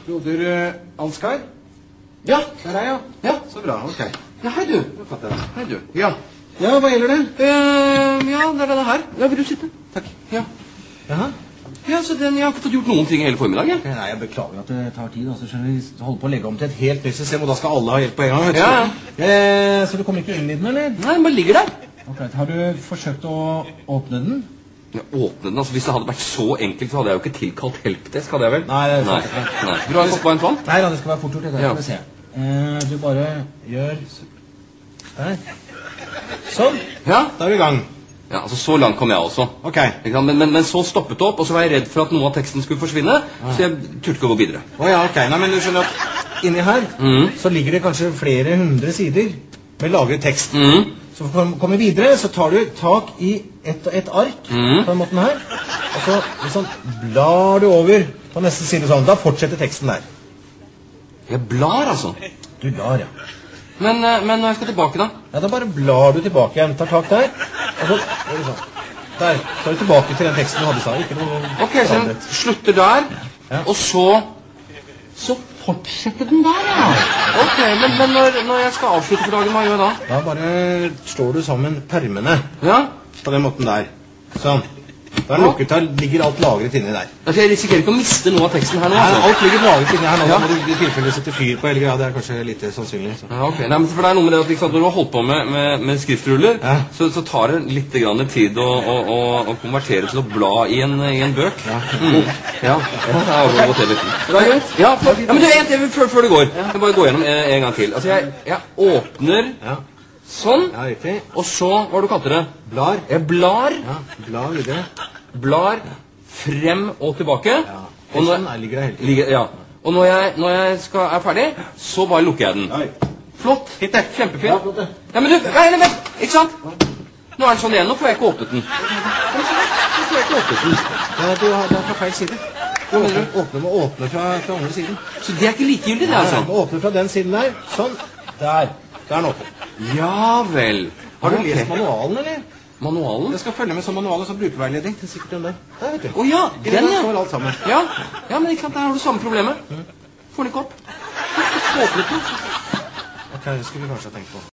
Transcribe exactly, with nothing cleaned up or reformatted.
Broder uh, Ansgar? Ja. Der er jeg, ja. Ja. Så bra, ok. Ja, hei du. Hei du. Ja. Ja, hva gjelder det? Uh, ja, det er denne her. Ja, vil du sitte? Takk. Ja. Jaha. Ja, så den, jeg har ikke fått gjort noen ting hele formiddagen. Okay, nei, jeg beklager at det tar tid. Altså, skjønner vi holder på å legge om til et helt nytt system, og da skal alle ha hjelp på en gang. Vet du? Ja, ja. Eh, så du kommer ikke inn i den, eller? Nei, den bare ligger der. Ok, har du forsøkt å åpne den? Ja, åpne den, altså hvis det hadde vært så enkelt, så hadde jeg jo ikke tilkalt helpdesk, hadde jeg vel? Nei, det er Nei. sant. Nei. Vil du ha en kopp varmt vann? Nei, da, det skal være fort gjort. Det Ja. skal vi se. Eh, du bare gjør... Der. Sånn. Ja. Da er vi i gang. Ja, altså så langt kom jeg også. Ok. Ikke sant? Men, men, men så stoppet det opp, og så var jeg redd for at noe av teksten skulle forsvinne, så jeg turte ikke å gå videre. Åja, ok. Nei, men du skjønner at inni her, Mhm. så ligger det kanskje flere hundre sider med lagret tekst. Mhm. Så for å komme videre, så tar du tak i et, et ark Mhm. på den måten her, og så liksom blar du over på neste side sånn. Da fortsetter teksten der. Jeg blar, altså. Du blar, ja. Men, eh, men når jeg skal tilbake da? Ja, da bare blar du tilbake igjen. Tar tak der, og så gjør du sånn. Der, så er du tilbake til den teksten du hadde i stad. Ikke noe Ok, så den forandret. slutter der, Ja. og så... Så fortsetter den der, ja. Ok, men, men når, når jeg skal avslutte for dagen, hva gjør jeg da? Da bare slår du sammen permene Ja? på den måten der. Sånn. Da er den lukket, da ligger alt lagret inni der. Altså, jeg risikerer ikke å miste noe av teksten her nå, Nei, altså. alt ligger lagret inni her nå. Ja. Da må du i tilfelle sette fyr på hele greia. Det er kanskje lite sannsynlig. Så. Ja, ok. Nei, men for det er noe med det at ikke sant, når du har holdt på med, med, med skriftruller, Ja. så, så tar det litt grann tid å, å, å, å konvertere til å bla i en, i en bøk. Ja. Mm. Ja. Ja, det har gått helt litt. Det er greit. Ja, for, ja, men du, en til før, før det går. Jeg må bare gå gjennom en, en gang til. Altså, jeg, jeg åpner Ja. sånn, Ja, riktig. og så, hva har du kalt det? Blar. Jeg blar, Ja, blar videre. blar frem og tilbake. Ja. Og når, Sånn her ligger det hele tiden. ligger, ja. Og når jeg, når jeg skal, er ferdig, så bare lukker jeg den. Oi. Flott. Fint det. Kjempefint. Ja, flott det. Ja, men du, vent, vent, ikke sant? Nå er den sånn igjen, nå får jeg ikke åpnet den. Nå får jeg ikke åpnet den. Ja, du har, det er fra feil side. Du Hva mener åpner, åpner, må åpne fra, fra andre siden. Så det er ikke likegyldig, det, Ja, altså? må åpne fra den siden der. Sånn. Der. Der er den åpen. Ja vel. Har du Ok. lest manualen, eller? Manualen? Jeg skal følge med som manual og som brukerveiledning. Det er sikkert den der. Der, vet du. Å ja, I den, der ja. står alt sammen. Ja, ja, men ikke sant, der har du samme problemet. Får den ikke opp. Åpnet den. Ok, det skulle vi kanskje ha tenkt på.